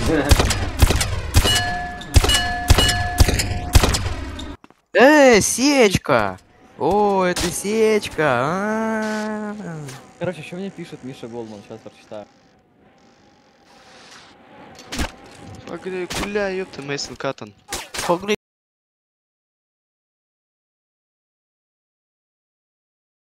Сечка! О, это сечка! Короче, что мне пишет Миша Голман? Сейчас прочитаю. Гуляй, ёпта, Мейсон Каттон.